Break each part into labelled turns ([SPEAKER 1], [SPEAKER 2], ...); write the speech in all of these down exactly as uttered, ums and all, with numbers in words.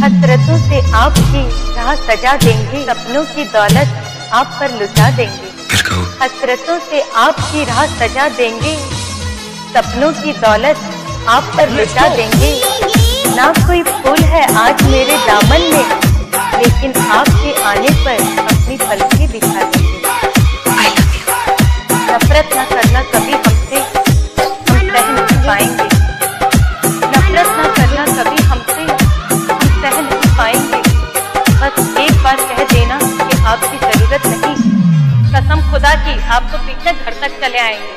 [SPEAKER 1] हसरतों से आपकी राह सजा देंगे, सपनों की दौलत आप पर लुटा देंगे। हसरतों से आपकी राह सजा देंगे, सपनों की दौलत आप पर लुटा देंगे। ना कोई फूल है आज मेरे दामन में, लेकिन आपके आने पर अपनी पलकें दिखा देंगे। नफरत न करना कभी हमसे, हम सह नहीं पाएंगे। नफरत न करना कभी हमसे, हम सह नहीं पाएंगे। बस एक बार कह देना कि आपकी जरूरत नहीं, कसम खुदा की आपको पीछे घर तक चले आएंगे।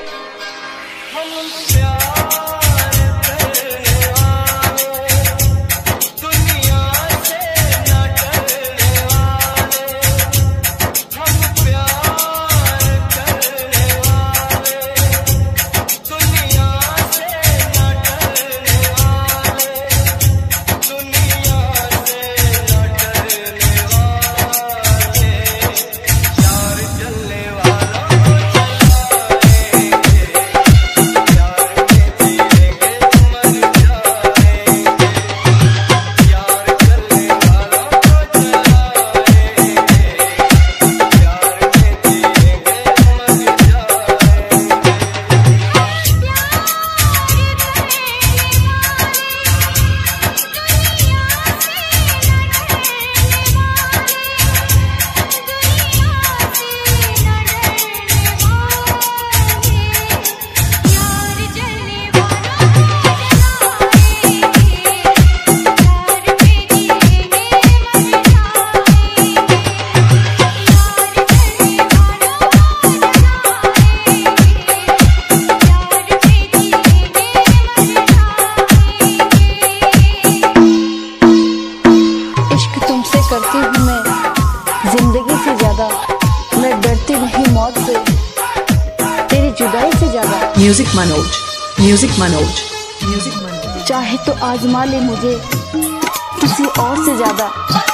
[SPEAKER 2] करती हूँ मैं जिंदगी से ज्यादा, मैं डरती नहीं मौत से, तेरी जुदाई से ज्यादा।
[SPEAKER 3] Music Manoj, music Manoj, music Manoj.
[SPEAKER 2] चाहे तो आजमा ले मुझे किसी और से ज्यादा,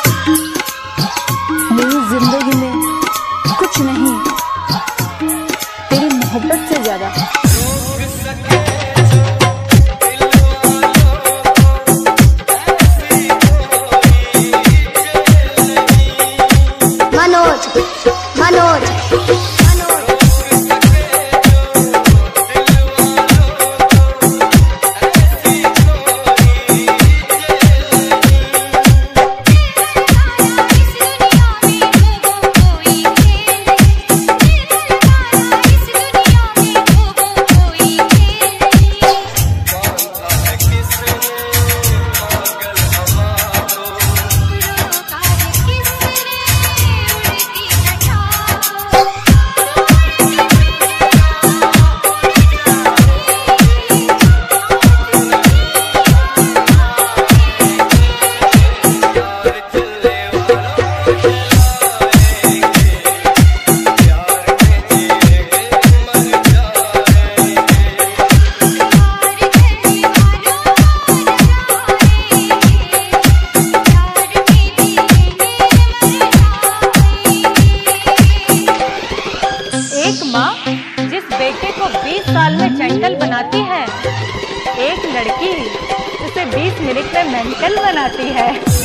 [SPEAKER 2] मेरी जिंदगी में कुछ नहीं तेरी मोहब्बत से ज्यादा।
[SPEAKER 4] मनोज मनोज
[SPEAKER 1] जिस बेटे को बीस साल में जेंटल बनाती है, एक लड़की उसे बीस मिनट में मेंटल बनाती है।